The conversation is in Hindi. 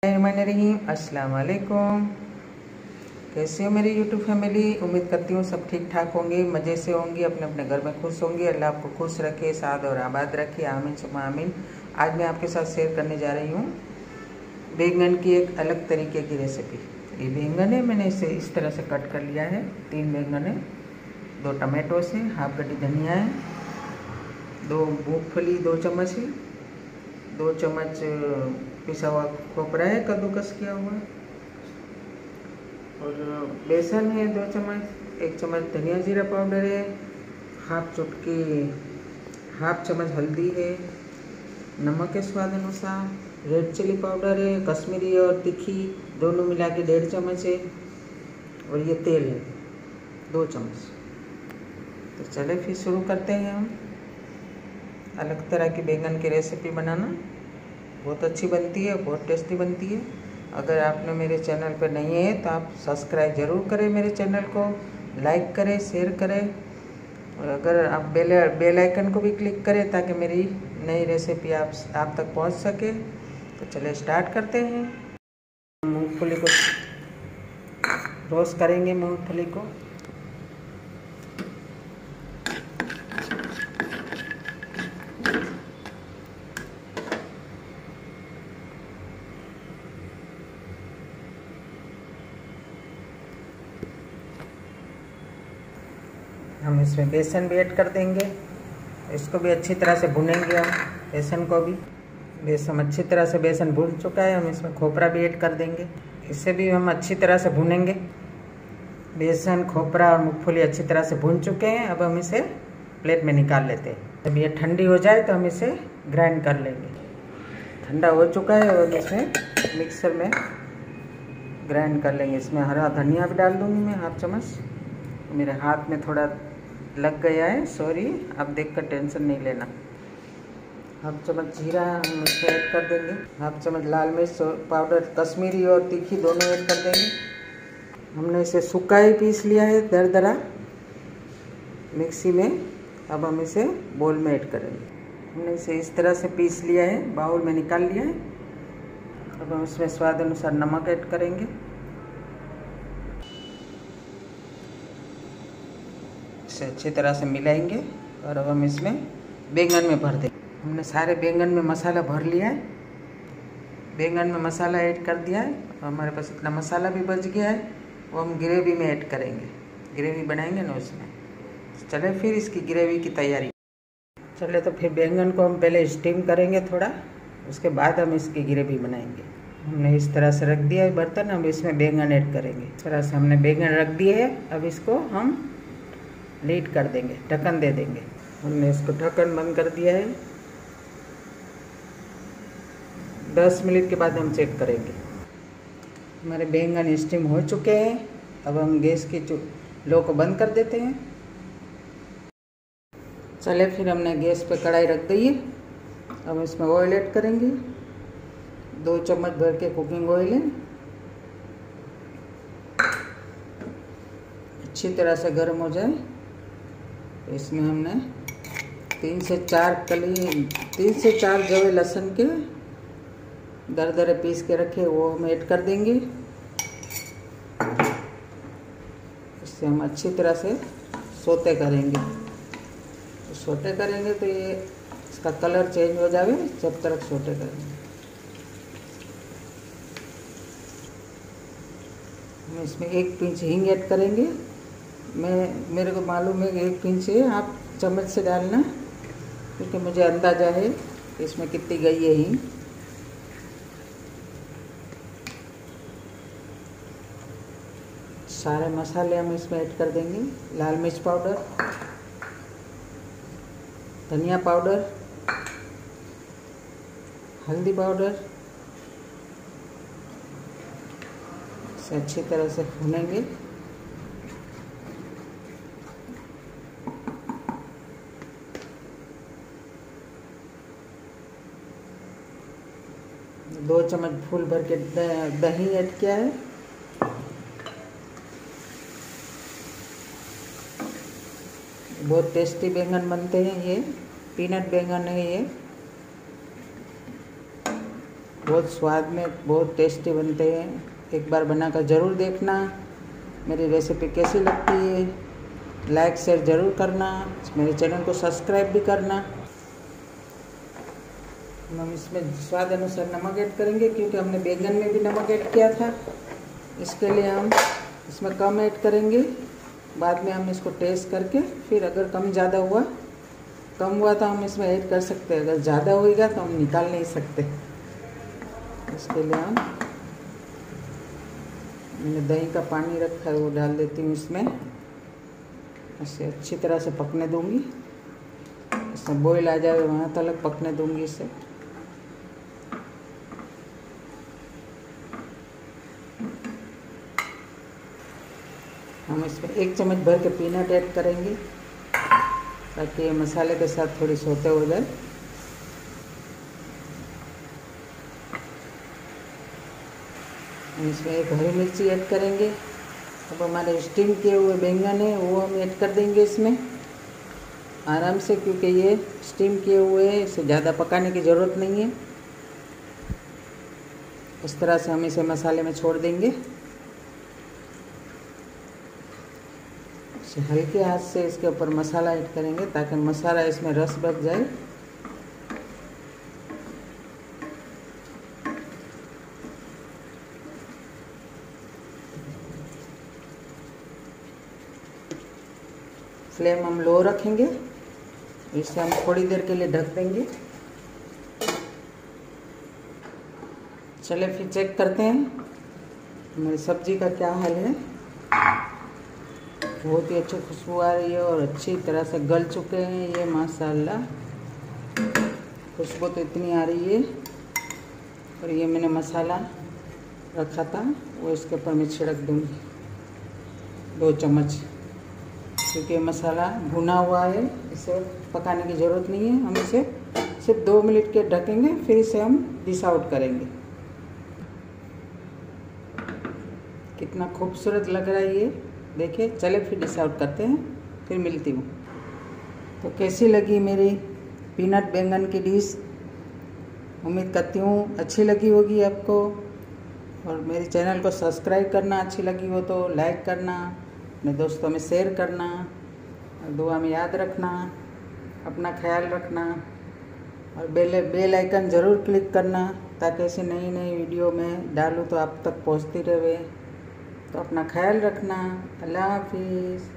रहीम अस्सलाम वालेकुम। कैसे हो मेरी यूट्यूब फैमिली? उम्मीद करती हूँ सब ठीक ठाक होंगे, मज़े से होंगी, अपने अपने घर में खुश होंगे। अल्लाह आपको खुश रखे, साद और आबाद रखे, आमीन सुम्मा आमीन। आज मैं आपके साथ शेयर करने जा रही हूँ बैंगन की एक अलग तरीके की रेसिपी। ये बैंगन है, मैंने इसे इस तरह से कट कर लिया है। 3 बैंगन है, 2 टमाटो से, हाफ गड्डी धनिया है, 2 मूँगफली 2 चम्मच है, 2 चम्मच पिसा हुआ खोपरा है कद्दूकस किया हुआ, और बेसन है 2 चम्मच, 1 चम्मच धनिया जीरा पाउडर है, हाफ चम्मच हल्दी है, नमक के स्वाद अनुसार, रेड चिली पाउडर है, कश्मीरी और तीखी दोनों मिला के 1.5 चम्मच है, और ये तेल है 2 चम्मच। तो चले फिर शुरू करते हैं हम अलग तरह की बैंगन की रेसिपी बनाना। बहुत अच्छी बनती है, बहुत टेस्टी बनती है। अगर आपने मेरे चैनल पर नहीं है तो आप सब्सक्राइब ज़रूर करें, मेरे चैनल को लाइक करें, शेयर करें, और अगर आप बेल आइकन को भी क्लिक करें ताकि मेरी नई रेसिपी आप तक पहुंच सके। तो चलिए स्टार्ट करते हैं। मूंगफली को रोस्ट करेंगे। मूंगफली को हम इसमें बेसन भी ऐड कर देंगे, इसको भी अच्छी तरह से भुनेंगे हम। बेसन को भी अच्छी तरह से बेसन भून चुका है, हम इसमें खोपरा भी ऐड कर देंगे, इसे भी हम अच्छी तरह से भुनेंगे। बेसन, खोपरा और मूंगफली अच्छी तरह से भून चुके हैं। अब हम इसे प्लेट में निकाल लेते हैं। जब ये ठंडी हो जाए तो हम इसे ग्राइंड कर लेंगे। ठंडा हो चुका है और इसे मिक्सर में ग्राइंड कर लेंगे। इसमें हरा धनिया भी डाल दूँगी मैं, हाफ चम्मच। मेरे हाथ में थोड़ा लग गया है, सॉरी, आप देखकर टेंशन नहीं लेना। हाफ चम्मच जीरा हम इसमें ऐड कर देंगे, हाफ चम्मच लाल मिर्च पाउडर कश्मीरी और तीखी दोनों ऐड कर देंगे। हमने इसे सूखा ही पीस लिया है दरदरा मिक्सी में। अब हम इसे बोल में ऐड करेंगे। हमने इसे इस तरह से पीस लिया है, बाउल में निकाल लिया है। अब हम इसमें स्वाद अनुसार नमक ऐड करेंगे। इसे अच्छी तरह से मिलाएंगे और अब हम इसमें बैंगन में भर देंगे। हमने सारे बैंगन में मसाला भर लिया है, बैंगन में मसाला ऐड कर दिया है। हमारे पास इतना मसाला भी बच गया है, वो हम ग्रेवी में ऐड करेंगे। ग्रेवी बनाएंगे ना उसमें। चले फिर इसकी ग्रेवी की तैयारी। चले तो फिर बैंगन को हम पहले स्टीम करेंगे थोड़ा, उसके बाद हम इसकी ग्रेवी बनाएंगे। हमने इस तरह से रख दिया है बर्तन, अब इसमें बैंगन ऐड करेंगे। इस तरह से हमने बैंगन रख दिए है। अब इसको हम लीड कर देंगे, ढक्कन दे देंगे। हमने इसको ढक्कन बंद कर दिया है। 10 मिनट के बाद हम चेक करेंगे। हमारे बैंगन स्टीम हो चुके हैं। अब हम गैस की लो को बंद कर देते हैं। चले फिर हमने गैस पे कढ़ाई रख दी है। अब इसमें ऑयल ऐड करेंगे। 2 चम्मच भर के कुकिंग ऑयल है। अच्छी तरह से गर्म हो जाए इसमें हमने 3 से 4 जवे लहसुन के दरदरे पीस के रखे, वो हम ऐड कर देंगे। इससे हम अच्छी तरह से सोते करेंगे। तो सोते करेंगे तो ये इसका कलर चेंज हो जाए जब तक सोते करेंगे। हम इसमें 1 पिंच हींग ऐड करेंगे। मेरे को मालूम है कि 1 पिंच है, आप चम्मच से डालना, क्योंकि मुझे अंदाज़ा है कि इसमें कितनी गई है हींग। सारे मसाले हम इसमें ऐड कर देंगे। लाल मिर्च पाउडर, धनिया पाउडर, हल्दी पाउडर, इसे अच्छी तरह से भूनेंगे। दो चम्मच फूल भर के दही ऐड किया है। बहुत टेस्टी बैंगन बनते हैं ये, पीनट बैंगन है ये। बहुत स्वाद में बहुत टेस्टी बनते हैं। एक बार बनाकर ज़रूर देखना। मेरी रेसिपी कैसी लगती है लाइक शेयर ज़रूर करना। मेरे चैनल को सब्सक्राइब भी करना। हम इसमें स्वाद अनुसार नमक ऐड करेंगे, क्योंकि हमने बैंगन में भी नमक ऐड किया था। इसके लिए हम इसमें कम ऐड करेंगे। बाद में हम इसको टेस्ट करके फिर अगर कम हुआ तो हम इसमें ऐड कर सकते हैं। अगर ज़्यादा होएगा तो हम निकाल नहीं सकते। इसके लिए मैंने दही का पानी रखा है वो डाल देती हूँ इसमें। इसे अच्छी तरह से पकने दूंगी। इसमें बॉईल आ जाए वहाँ तक पकने दूंगी इसे। हम इसमें 1 चम्मच भर के पीनट ऐड करेंगे, ताकि ये मसाले के साथ थोड़ी सौते हो जाए। हम इसमें 1 हरी मिर्ची ऐड करेंगे। अब हमारे स्टीम किए हुए बैंगन है वो हम ऐड कर देंगे इसमें आराम से, क्योंकि ये स्टीम किए हुए हैं, इसे ज़्यादा पकाने की ज़रूरत नहीं है। इस तरह से हम इसे मसाले में छोड़ देंगे। हल्के हाथ से इसके ऊपर मसाला ऐड करेंगे, ताकि मसाला इसमें रस बच जाए। फ्लेम हम लो रखेंगे। इसे हम थोड़ी देर के लिए ढक देंगे। चले फिर चेक करते हैं मेरी सब्जी का क्या हाल है। बहुत ही अच्छी खुशबू आ रही है और अच्छी तरह से गल चुके हैं ये माशाल्लाह। खुशबू तो इतनी आ रही है। और ये मैंने मसाला रखा था वो इसके ऊपर मैं छिड़क दूँगी 2 चम्मच, क्योंकि मसाला भुना हुआ है। इसे पकाने की ज़रूरत नहीं है। हम इसे सिर्फ 2 मिनट के ढकेंगे, फिर इसे हम डिश आउट करेंगे। कितना खूबसूरत लग रहा है ये, देखिए। चले फिर डिश आउट करते हैं, फिर मिलती हूँ। तो कैसी लगी मेरी पीनट बैंगन की डिश? उम्मीद करती हूँ अच्छी लगी होगी आपको। और मेरे चैनल को सब्सक्राइब करना, अच्छी लगी हो तो लाइक करना, अपने दोस्तों में शेयर करना, और दुआ में याद रखना। अपना ख्याल रखना और बेल आइकन ज़रूर क्लिक करना, ताकि ऐसी नई वीडियो में डालूँ तो आप तक पहुँचती रहे। तो अपना ख्याल रखना। अल्लाह हाफिज़।